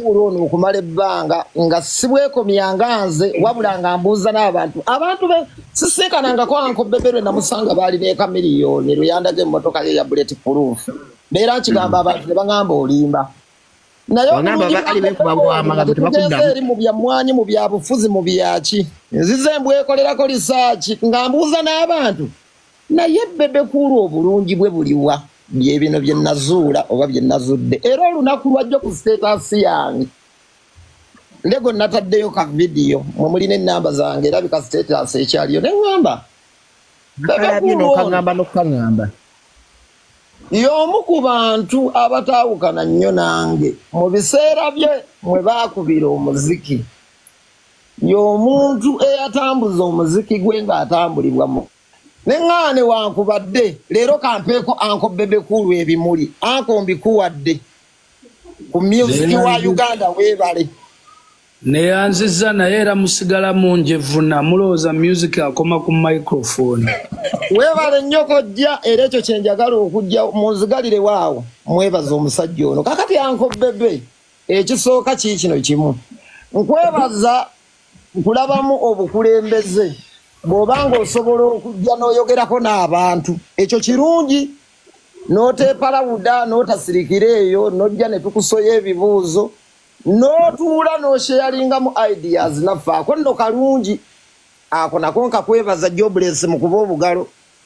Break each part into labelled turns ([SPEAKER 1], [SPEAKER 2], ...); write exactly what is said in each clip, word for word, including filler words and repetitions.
[SPEAKER 1] kuulo ono okumala ebbanga nga sibweko myanganze wabula nga mbuuza n'abantu abantu be sisinkananga ko anko beberwe namusanga baali n'eka miliyoni luyandage emmotoka ye ya bullet proof beera nkigamba abantu ne baŋŋamba olimba naye eri mu byamwanyi mu byabufuzi mu byaki nzize mbwekolerako lisaaki nga mbuuza n'abantu naye bebe kuulo obulungi bwe buliwa bye bino bye nazuula oba bye nazudde era olunaku lwajja ku status yange lego nataddeyo ka video mwe mulina ennamba zange erabika status ekyaliyo ne ŋŋamba
[SPEAKER 2] kangamba n'okangamba
[SPEAKER 1] y'omu ku bantu abataawukana nnyo nange mu biseera bye mwe baakubira omuziki y'omuntu eyatambuza omuziki gwe ng'atambulibwamu neŋŋaane wankubadde leero kampeeko anko bebe kuulu ebimuli anko mbikuwadde ku music wa Uganda weebale
[SPEAKER 3] neyanziza naye era musigala munjevuna mulowooza music akoma ku microphone
[SPEAKER 1] weebale nnyo kojja era ekyo kyenjagala okujja munzigalire waawo mwebaza omusajja ono kakati anko bebe ekisooka kii kino kimu nkwebaza nkulabamu obukulembeze bw'obanga osobola okujja n'oyogerako n'abantu ekyo kirungi n'oteepalawuda n'otasirikira eyo n'ojja ne tukusoya ebibuuzo n'otuula n'osheyalingamu ideas naffe ako nno kalungi ako nako nkakwebaza jobless mu kuba obugalo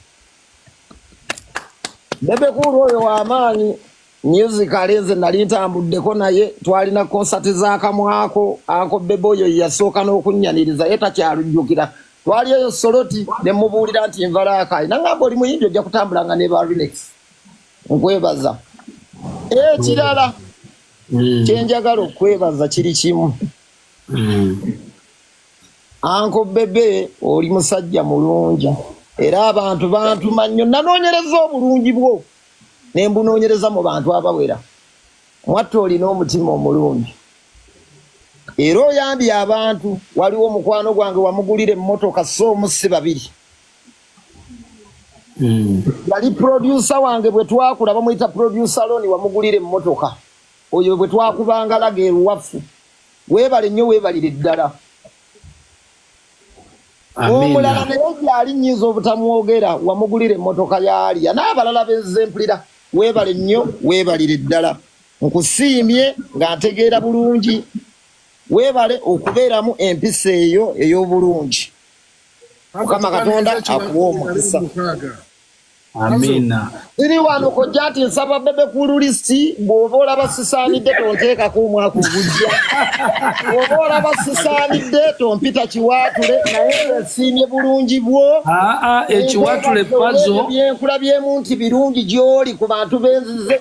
[SPEAKER 1] bebe kuulu oyo w'amaanyi musical nze nali ntambuddeko naye twalina konsati z'akamwako anko bebe oyo yasooka n'okunnyaniriza ye takyalujjukira twali eyo soloti ne mubuulira nti nvalakayi nangamba oli muyimbi ojja kutambulanga ne ba Remix nkwebaza ekirala kyenjagala okwebaza kiri kimu anko bebe oli musajja mulungi era abantu bantuma nnyo nanoonyereza obulungi bwo ne mbunoonyereza mu bantu abawera mwatta olina omutima omulungi era oyambye abantu waliwo omukwano gwange wamugulira emmotoka so omusi babiri yali producer wange bwe twakula bamuyita producer loni wamugulira emmotoka oyo bwe twakubanga laga eruwaffu weebale nnyo weebalire ddala omulala naye gyali nnyinza obutamwogera wamugulira emmotoka yaaliya n'abalala bezzempulira weebale nnyo weebalire ddala nkusiimye nga ntegeera bulungi weebale okubeeramu empisa eyo ey'obulungi mukama katonda akuwa omukisa
[SPEAKER 3] amina
[SPEAKER 1] iri wano kojja nti nsaba bebe kuulu lisiti bw'oba olaba sisaanidde tonteekako omwaka ogujja bw'oba olaba sisaanidde tompita kiwaatule naye nsiimye bulungi bwo
[SPEAKER 3] aa ekiwaatule pazo
[SPEAKER 1] byenkulabyemu nti birungi gy'oli ku bantu benzize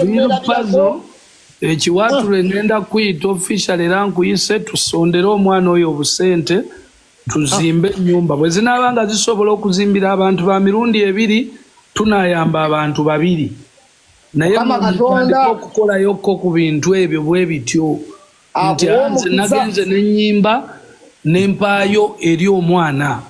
[SPEAKER 3] pazo ekiwaatule ngenda kuyita official era nkuyise tusondere omwana oyo obusente tuzimbe ennyumba bwe zinaabanga zisobola okuzimbira abantu ba mirundi ebiri tunayamba abantu babiri naye mutandika okukolayokko ku bintu ebyo bwe bityo nti anze nagenze n'ennyimba n'empaayo eri omwana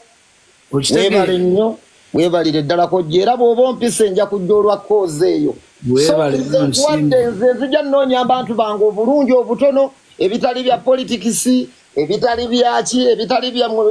[SPEAKER 1] weebale nnyo weebalire ddala kojja era bw'oba ompisa enja kujja olwa koozi eyo nkuwadde nze nzija nnoonya abantu bange obulungi obutono ebitali bya politikisi ebitali byaki ebitali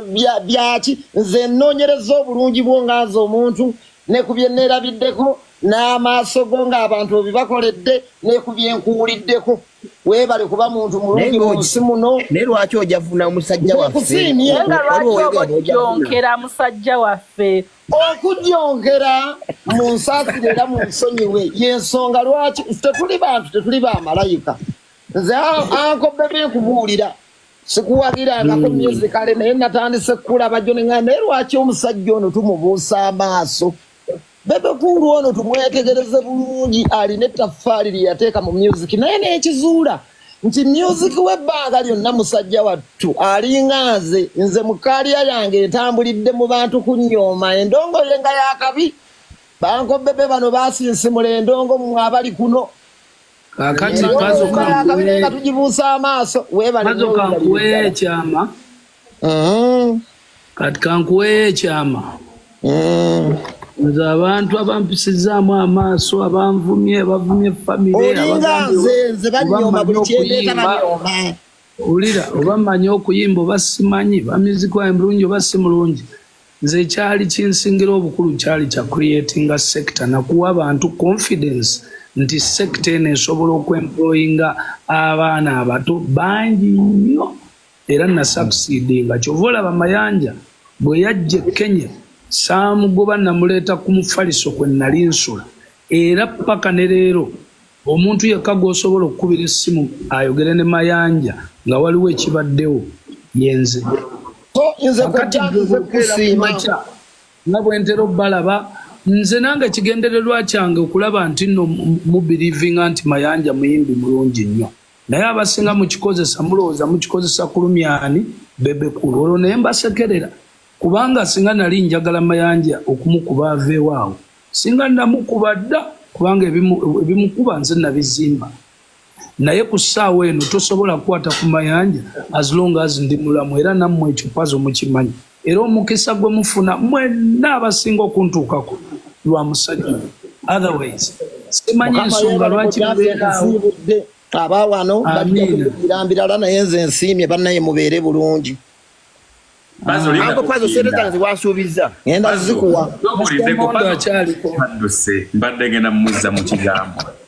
[SPEAKER 1] byaki nze nnoonyereza obulungi bwo nga nze omuntu ne ku bye neerabiddeko n'amaaso go ng'abantu obibakoledde ne ku bye nkuwuliddeko weebale kuba muntu mulungi mu nsi muno
[SPEAKER 2] naye lwaki ojavuna omusajja waffe
[SPEAKER 4] nga lwaki okujonkera musajja waffe
[SPEAKER 1] okujonkera mu nsaasire era mu nsonyiwe y'ensonga lwaki tetuli bantu tetuli bamalayika nze anko bebe nkubuulira sikuwagirangako musicale naye natandise kulaba gyo neŋŋamba naye lwaki omusajja ono tumubuusa amaaso bebe kuulu ono tumwetegereze bulungi alina ettaffaali lye yateeka mu music naye n'ekizuula nti music w'ebbanga lyonna musajja wattu alinga nze nze mu kaaliya yange entambulidde mu bantu kunnyooma endongo ye nga yakabi banko bebe bano basinsimula endongo mmwe abali kuno
[SPEAKER 3] kakati pazo kankuwe
[SPEAKER 1] tugibuusa amaaso
[SPEAKER 3] pazo kankuwe ekyama kati kankuwe ekyama nze abantu abampisizaamu amaaso abanvumye bavumye famire olira oba mmanyi okuyimba oba simanyi bamizikwa emulungi oba si mulungi nze ekyali kinsingira obukulu kyali kya creatinga sector nakuwa abantu confidence nti sector eno esobola okwemployinga abaana abato bangi nnyo era nasucceedinga kyova olaba Mayanja bwe yajja e Kenya saamugoba namuleeta ku mufaliso kwe nali nsula era paka ne leero omuntu yekka gw'osobola okukubira essimu ayogere ne Mayanja nga waliwo ekibaddewo yenze nga bwentera obbalaba nze nange kigendererwa kyange okulaba nti nno mubirivinga nti Mayanja muyimbi mulungi nnyo naye abasinga mukikozesa mulowooza mukikozesa kulumyani bebe kulu olwo naye mbasekerera kubanga singa nali njagala Mayanja okumukuba aveewaawo singa namukuba dda kubanga ebimukuba nze nabizimba naye ku ssaawa eno tosobola kukwata ku Mayanja as long as ndi mulamu era nammwe ekyo pazo mukimanyi era omukisa gwe mufuna mwenna abasinga okuntuukako lwa musajja otherwise simanyi ensonga lwaki mubeeraawo
[SPEAKER 1] abawano birambirala naye nze nsiimye bannaye mubeere bulungi
[SPEAKER 2] Anko pazo sereta ziwasuubiza
[SPEAKER 1] ngenda zikuwa
[SPEAKER 5] mbadde ngenda mmuza mu kigambo